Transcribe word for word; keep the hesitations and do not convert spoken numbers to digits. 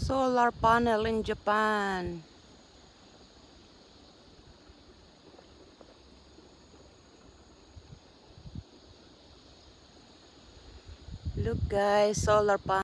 Solar panel in Japan. Look guys, solar panel.